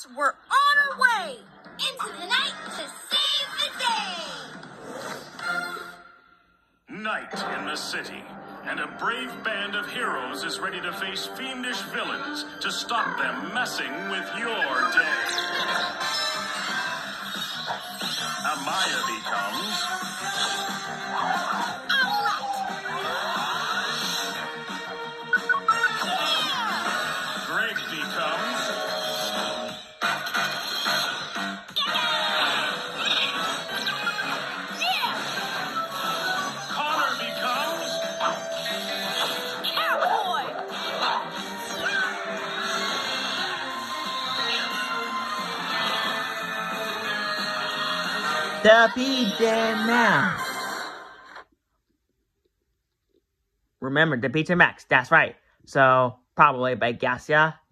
Max, we're on our way into the night to save the day. Night in the city, and a brave band of heroes is ready to face fiendish villains to stop them messing with your day. Amaya becomes Greg becomes Connor becomes Cowboy! The PJ Masks. Remember, the PJ Masks, that's right. So, probably by Gassia